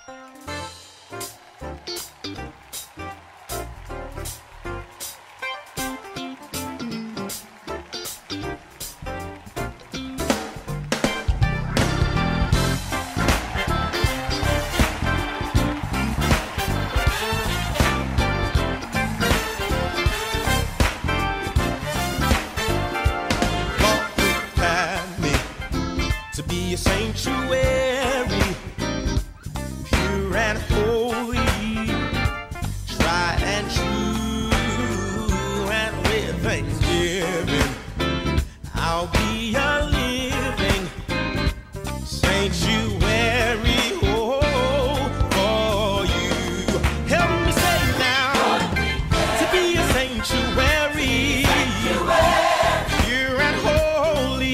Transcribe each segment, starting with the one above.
To be a sanctuary, pure and holy, tried and true, and with thanksgiving, I'll be a living sanctuary, oh, for you. Help me say now, to be a sanctuary, pure and holy,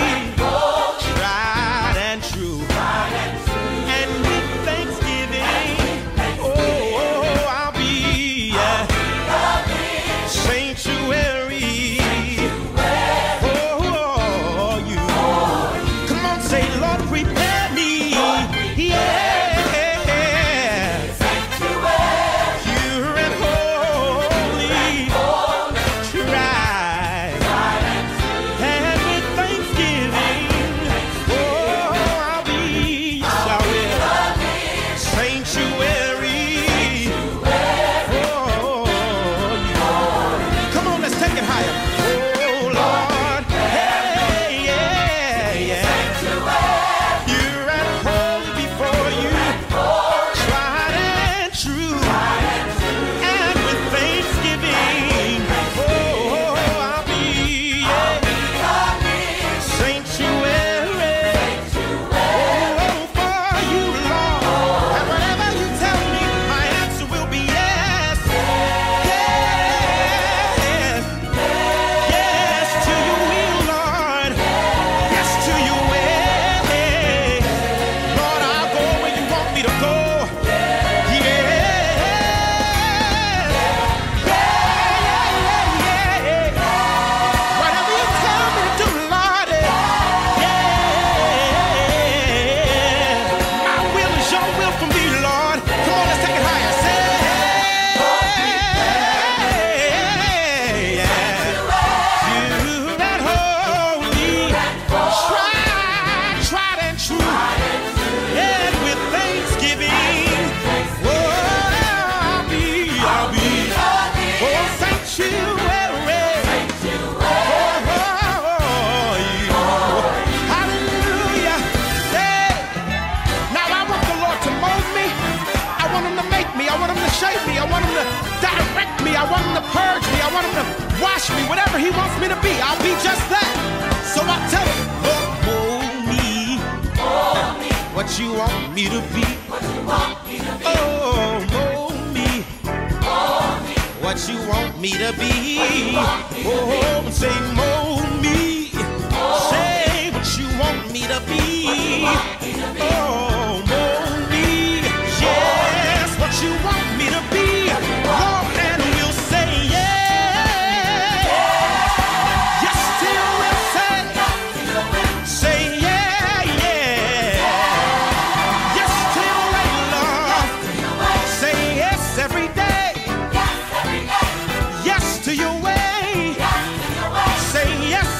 I want him to purge me, I want him to wash me, whatever he wants me to be, I'll be just that. So I tell him, Lord, mold me, what you want me to be. Oh, mold me, what you want me to be. Oh, say mold me, say what you want me to be. Oh, mold me, yes, what you want me to be. Lord, and we'll say yes, yes till we'll say yeah, yeah, yes till late, Lord, say yes every day, yes to your way, say yes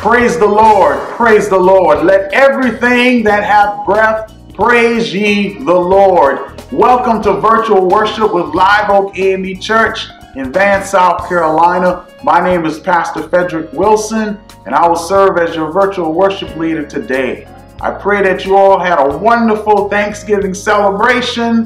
Praise the Lord, praise the Lord. Let everything that hath breath praise ye the Lord. Welcome to virtual worship with Live Oak AME Church in Van, South Carolina. My name is Pastor Fedrick Wilson, and I will serve as your virtual worship leader today. I pray that you all had a wonderful Thanksgiving celebration.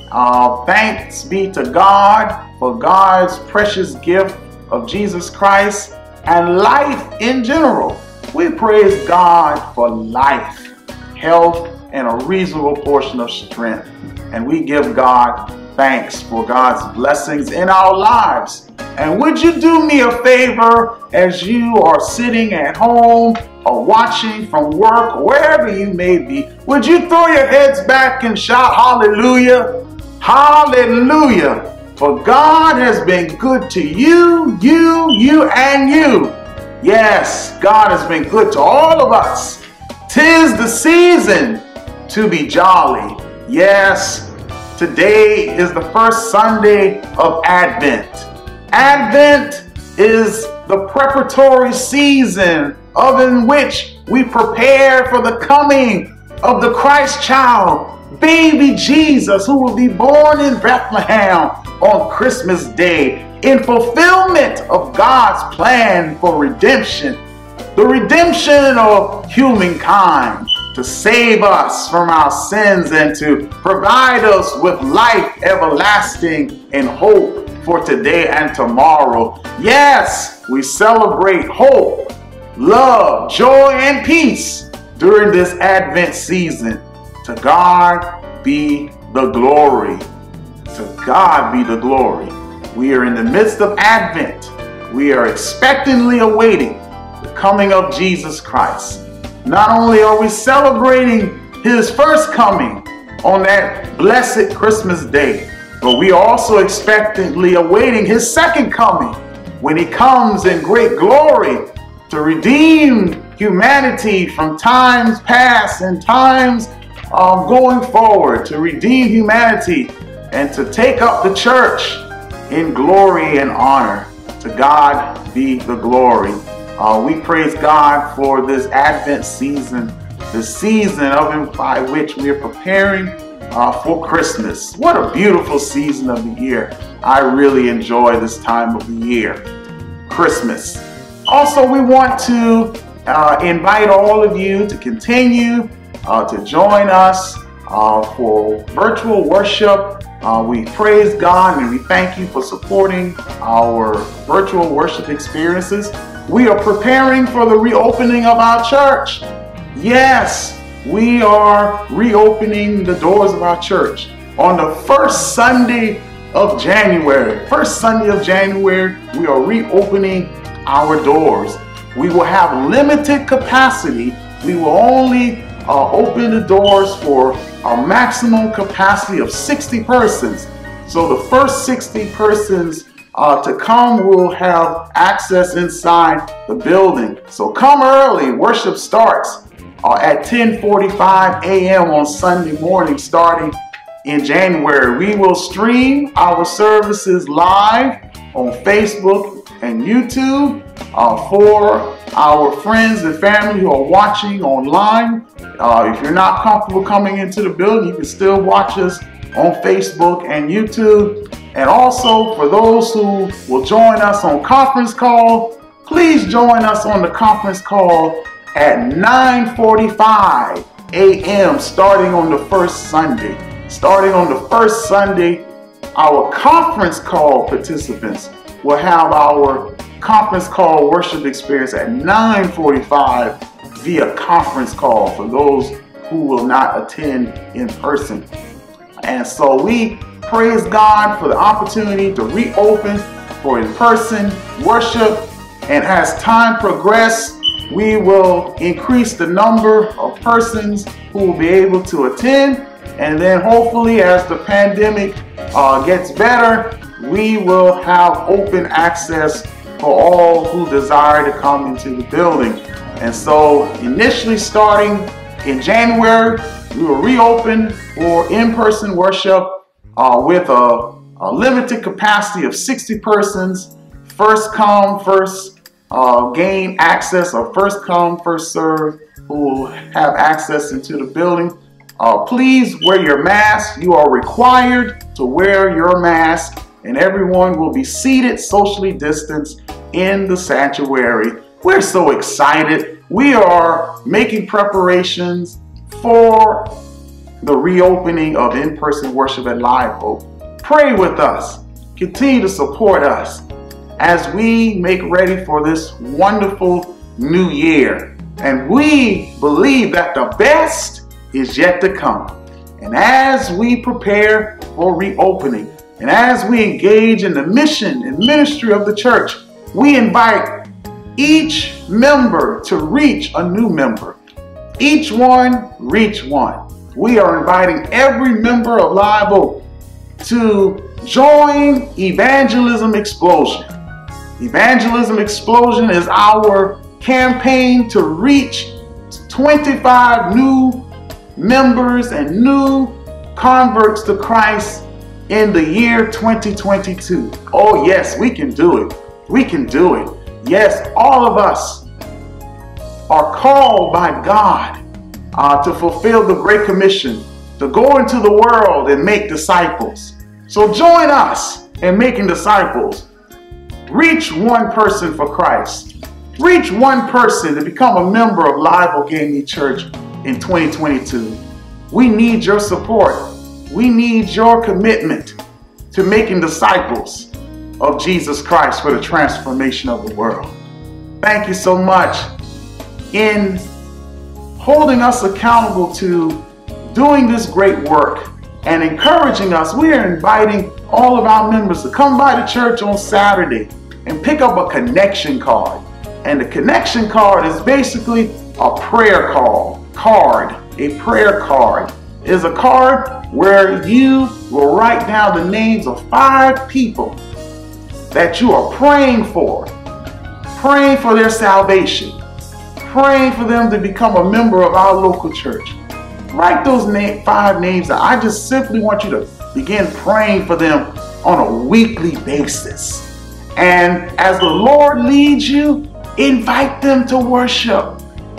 Thanks be to God for God's precious gift of Jesus Christ and life in general. We praise God for life, health, and a reasonable portion of strength. And we give God thanks for God's blessings in our lives. And would you do me a favor as you are sitting at home or watching from work, wherever you may be, would you throw your heads back and shout hallelujah? Hallelujah. For God has been good to you, and you. Yes, God has been good to all of us. 'Tis the season to be jolly. Yes, today is the first Sunday of Advent. Advent is the preparatory season in which we prepare for the coming of the Christ child, baby Jesus, who will be born in Bethlehem on Christmas Day in fulfillment of God's plan for redemption, the redemption of humankind, to save us from our sins and to provide us with life everlasting and hope for today and tomorrow. Yes, we celebrate hope, love, joy, and peace during this Advent season. To God be the glory. To God be the glory. We are in the midst of Advent. We are expectantly awaiting the coming of Jesus Christ. Not only are we celebrating his first coming on that blessed Christmas day, but we are also expectantly awaiting his second coming when he comes in great glory to redeem humanity from times past and times going forward, to redeem humanity and to take up the church in glory and honor. To God be the glory. We praise God for this Advent season, the season by which we are preparing for Christmas. What a beautiful season of the year. I really enjoy this time of the year, Christmas. Also, we want to invite all of you to continue to join us for virtual worship. We praise God and we thank you for supporting our virtual worship experiences. We are preparing for the reopening of our church. Yes, we are reopening the doors of our church on the first Sunday of January. First Sunday of January, we are reopening our doors. We will have limited capacity. We will only open the doors for a maximum capacity of 60 persons. So the first 60 persons to come will have access inside the building. So come early. Worship starts at 10:45 a.m. on Sunday morning starting in January. We will stream our services live on Facebook and YouTube for our friends and family who are watching online. If you're not comfortable coming into the building, you can still watch us on Facebook and YouTube. And also for those who will join us on conference call, please join us on the conference call at 9:45 a.m. starting on the first Sunday. Starting on the first Sunday, our conference call participants will have our conference call worship experience at 9:45 via conference call for those who will not attend in person. And so we praise God for the opportunity to reopen for in-person worship. And as time progresses, we will increase the number of persons who will be able to attend. And then hopefully as the pandemic gets better, we will have open access for all who desire to come into the building. And so initially starting in January, we will reopen for in-person worship with a limited capacity of 60 persons, first come, first gain access, or first come, first serve, who will have access into the building. Please wear your mask. You are required to wear your mask, and everyone will be seated socially distanced in the sanctuary. We're so excited. We are making preparations for the reopening of in-person worship at Live Oak. Pray with us. Continue to support us as we make ready for this wonderful new year. And we believe that the best is yet to come. And as we prepare for reopening, and as we engage in the mission and ministry of the church, we invite each member to reach a new member. Each one, reach one. We are inviting every member of Live Oak to join Evangelism Explosion. Evangelism Explosion is our campaign to reach 25 new members and new converts to Christ in the year 2022. Oh yes, we can do it. We can do it. Yes, all of us are called by God to fulfill the Great Commission, to go into the world and make disciples. So join us in making disciples. Reach one person for Christ. Reach one person to become a member of Live Oak A&E Church in 2022. We need your support. We need your commitment to making disciples of Jesus Christ for the transformation of the world. Thank you so much in holding us accountable to doing this great work and encouraging us. We are inviting all of our members to come by the church on Saturday and pick up a connection card. And the connection card is basically a prayer card. A prayer card is a card where you will write down the names of 5 people that you are praying for their salvation, praying for them to become a member of our local church. Write those 5 names down. I just simply want you to begin praying for them on a weekly basis. And as the Lord leads you, invite them to worship.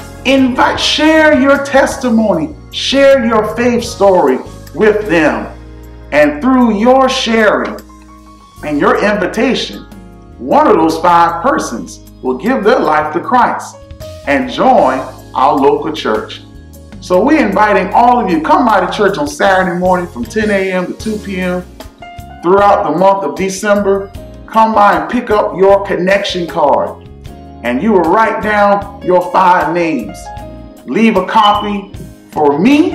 Share your testimony, share your faith story with them. And through your sharing and your invitation, one of those 5 persons will give their life to Christ and join our local church. So we're inviting all of you, come by the church on Saturday morning from 10 a.m. to 2 p.m. throughout the month of December. Come by and pick up your connection card, and you will write down your 5 names. Leave a copy for me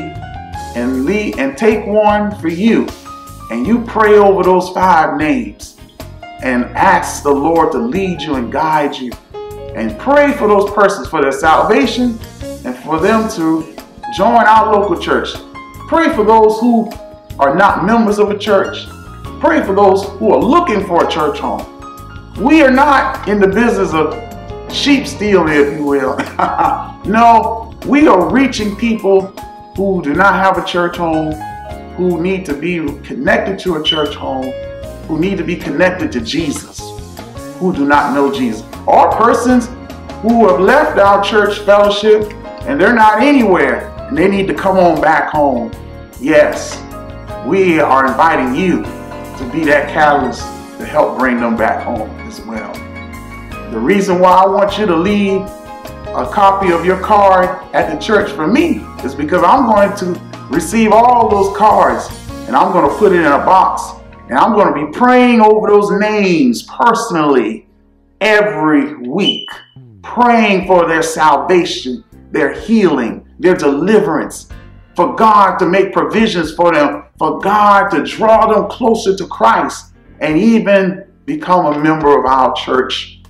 and take one for you. And you pray over those 5 names and ask the Lord to lead you and guide you. And pray for those persons for their salvation and for them to join our local church. Pray for those who are not members of a church. Pray for those who are looking for a church home. We are not in the business of sheep stealing, if you will. No, we are reaching people who do not have a church home, who need to be connected to a church home, who need to be connected to Jesus, who do not know Jesus, or persons who have left our church fellowship and they're not anywhere and they need to come on back home. Yes, we are inviting you to be that catalyst to help bring them back home as well. The reason why I want you to leave a copy of your card at the church for me is because I'm going to receive all those cards and I'm going to put it in a box, and I'm going to be praying over those names personally every week, praying for their salvation, their healing, their deliverance, for God to make provisions for them, for God to draw them closer to Christ and even become a member of our church.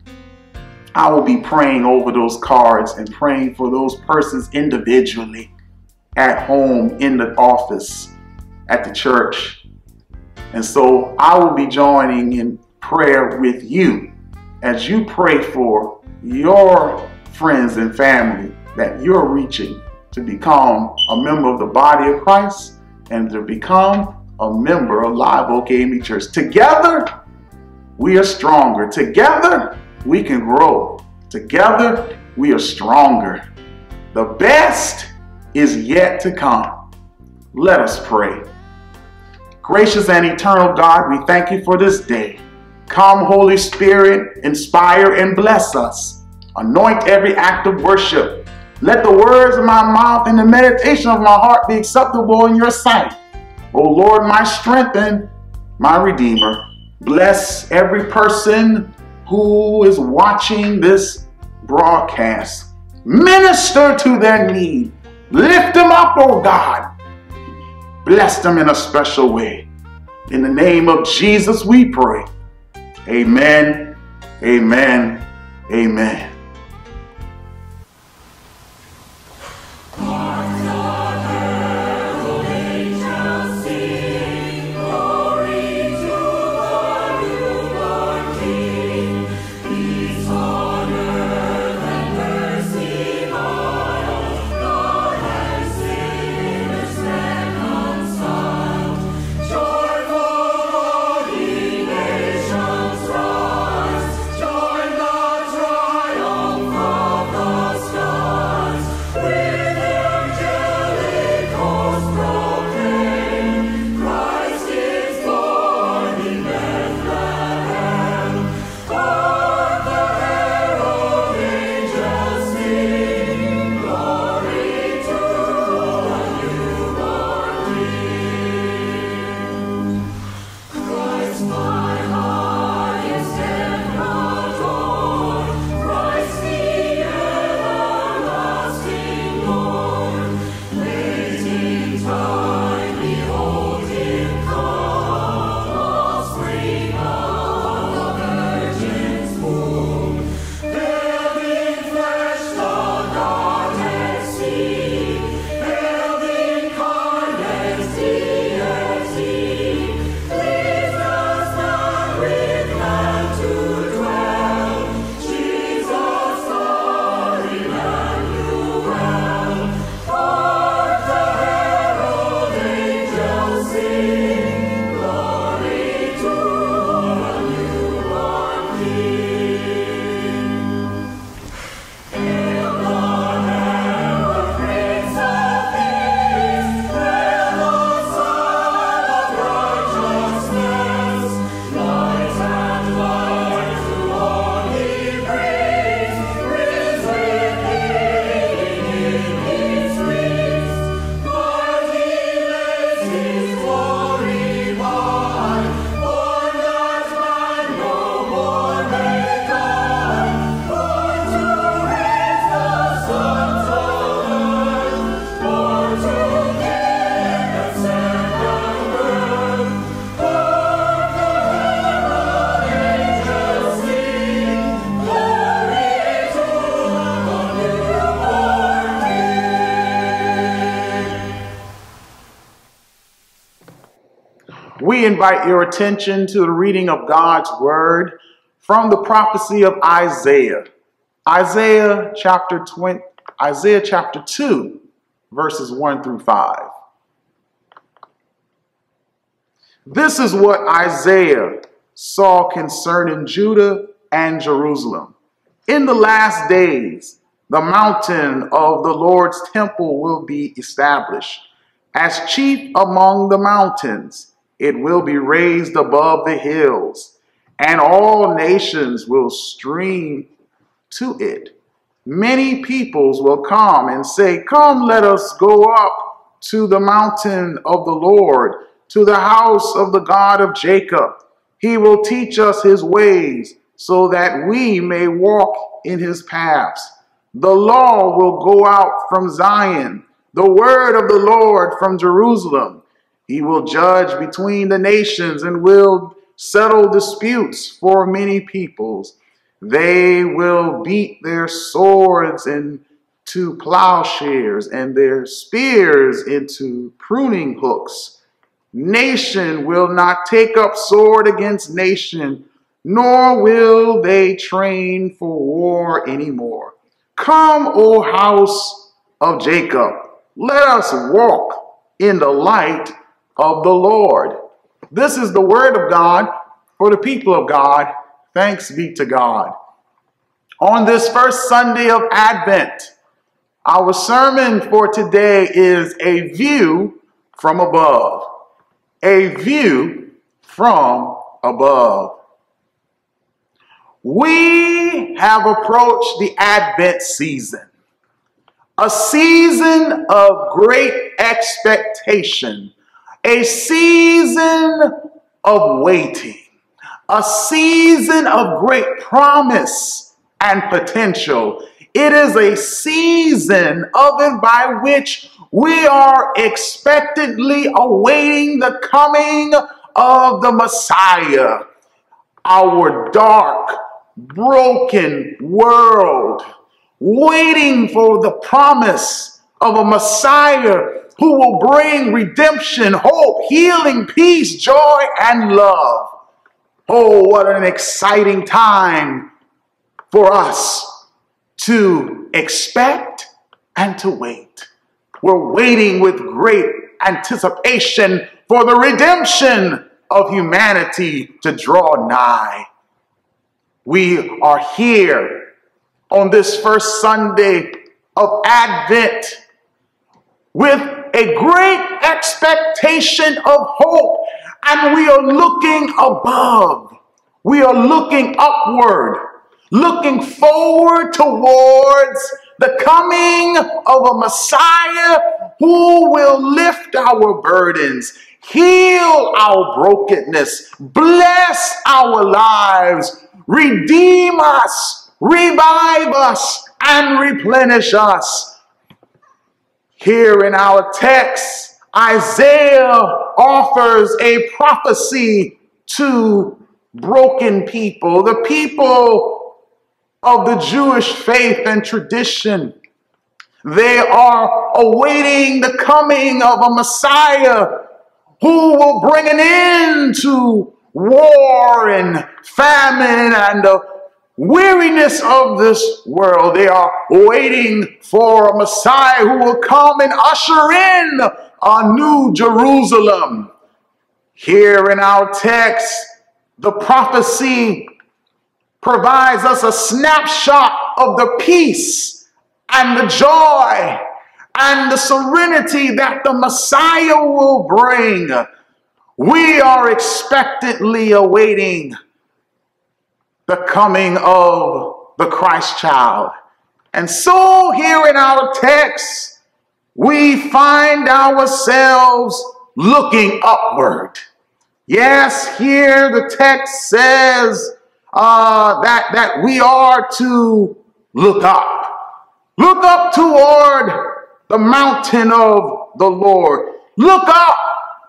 I will be praying over those cards and praying for those persons individually, at home, in the office, at the church. And so I will be joining in prayer with you as you pray for your friends and family that you're reaching to become a member of the body of Christ and to become a member of Live Oak A&E Church. Together, we are stronger. Together, we can grow. Together, we are stronger. The best is yet to come. Let us pray. Gracious and eternal God, we thank you for this day. Come, Holy Spirit, inspire and bless us. Anoint every act of worship. Let the words of my mouth and the meditation of my heart be acceptable in your sight. O Lord, my strength and my Redeemer. Bless every person who is watching this broadcast. Minister to their need. Lift them up, oh God. Bless them in a special way. In the name of Jesus we pray. Amen, amen, amen. We invite your attention to the reading of God's word from the prophecy of Isaiah. Isaiah chapter 2, verses 1 through 5. This is what Isaiah saw concerning Judah and Jerusalem. In the last days, the mountain of the Lord's temple will be established. As chief among the mountains, it will be raised above the hills, and all nations will stream to it. Many peoples will come and say, "Come, let us go up to the mountain of the Lord, to the house of the God of Jacob. He will teach us his ways, so that we may walk in his paths. The law will go out from Zion, the word of the Lord from Jerusalem. He will judge between the nations and will settle disputes for many peoples. They will beat their swords into plowshares and their spears into pruning hooks. Nation will not take up sword against nation, nor will they train for war anymore. Come, O house of Jacob, let us walk in the light of the Lord." This is the word of God for the people of God. Thanks be to God. On this first Sunday of Advent, our sermon for today is a view from above. A view from above. We have approached the Advent season, a season of great expectation, a season of waiting, a season of great promise and potential. It is a season of and by which we are expectantly awaiting the coming of the Messiah. Our dark, broken world, waiting for the promise of a Messiah who will bring redemption, hope, healing, peace, joy, and love. Oh, what an exciting time for us to expect and to wait. We're waiting with great anticipation for the redemption of humanity to draw nigh. We are here on this first Sunday of Advent with a great expectation of hope, and we are looking above. We are looking upward, looking forward towards the coming of a Messiah who will lift our burdens, heal our brokenness, bless our lives, redeem us, revive us, and replenish us. Here in our text, Isaiah offers a prophecy to broken people, the people of the Jewish faith and tradition. They are awaiting the coming of a Messiah who will bring an end to war and famine and the weariness of this world. They are waiting for a Messiah who will come and usher in a new Jerusalem. Here in our text, the prophecy provides us a snapshot of the peace and the joy and the serenity that the Messiah will bring. We are expectantly awaiting the coming of the Christ child. And so here in our text, we find ourselves looking upward. Yes, here the text says that we are to look up. Look up toward the mountain of the Lord. Look up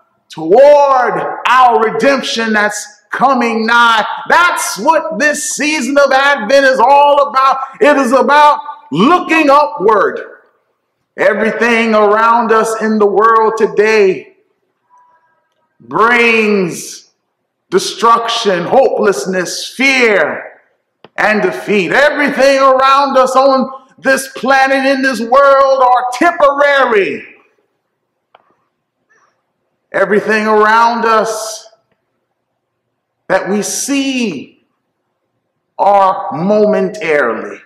toward our redemption that's coming nigh. That's what this season of Advent is all about. It is about looking upward. Everything around us in the world today brings destruction, hopelessness, fear, and defeat. Everything around us on this planet, in this world, are temporary. Everything around us that we see are momentarily.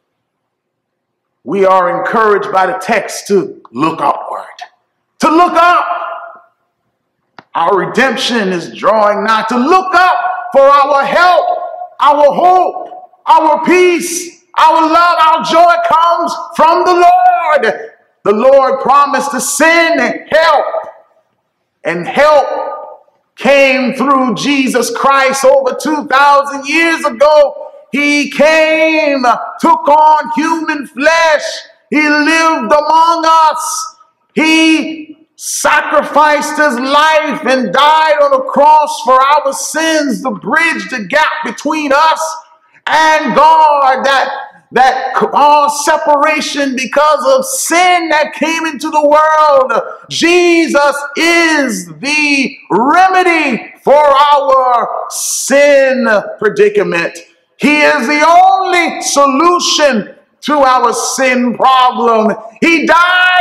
We are encouraged by the text to look upward, to look up. Our redemption is drawing nigh, to look up for our help, our hope, our peace, our love, our joy comes from the Lord. The Lord promised to send help, and help came through Jesus Christ over 2,000 years ago. He came, took on human flesh. He lived among us. He sacrificed his life and died on a cross for our sins to bridge the gap between us and God, that separation because of sin that came into the world. Jesus is the remedy for our sin predicament. He is the only solution to our sin problem. He died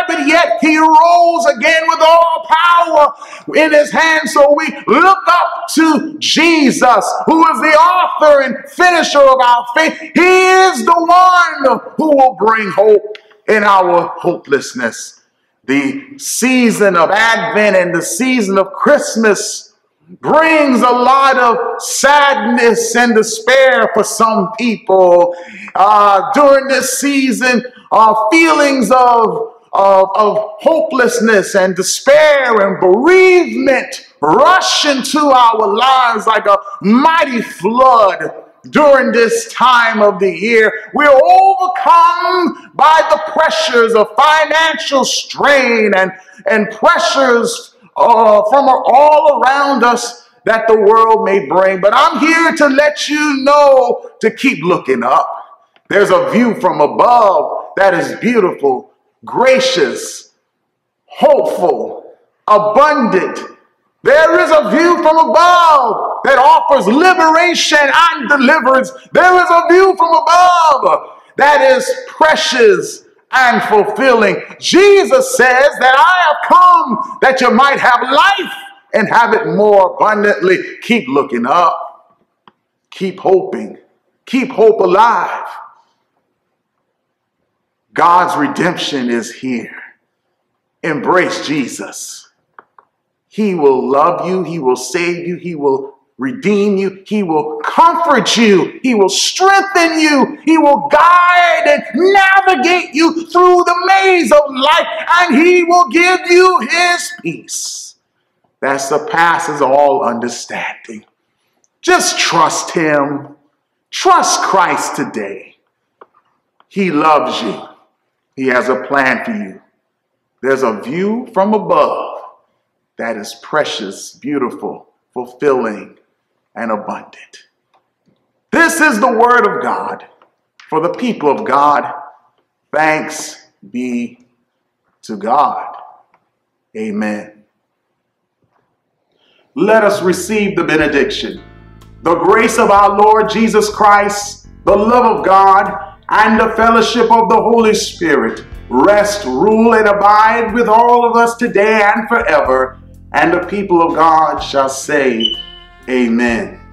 but yet he rose again with all power in his hand. So we look up to Jesus, who is the author and finisher of our faith. He is the one who will bring hope in our hopelessness. The season of Advent and the season of Christmas brings a lot of sadness and despair for some people. During this season, feelings of hopelessness and despair and bereavement rush into our lives like a mighty flood. During this time of the year, we're overcome by the pressures of financial strain and pressures from all around us that the world may bring. But I'm here to let you know to keep looking up. There's a view from above that is beautiful, gracious, hopeful, abundant. There is a view from above that offers liberation and deliverance. There is a view from above that is precious and fulfilling. Jesus says that I have come that you might have life and have it more abundantly. Keep looking up. Keep hoping. Keep hope alive. God's redemption is here. Embrace Jesus. He will love you. He will save you. He will redeem you. He will comfort you. He will strengthen you. He will guide and navigate you through the maze of life. And he will give you his peace that surpasses all understanding. Just trust him. Trust Christ today. He loves you. He has a plan for you. There's a view from above that is precious, beautiful, fulfilling, and abundant. This is the word of God for the people of God. Thanks be to God. Amen. Let us receive the benediction. The grace of our Lord Jesus Christ, the love of God, and the fellowship of the Holy Spirit rest, rule, and abide with all of us today and forever. And the people of God shall say, Amen.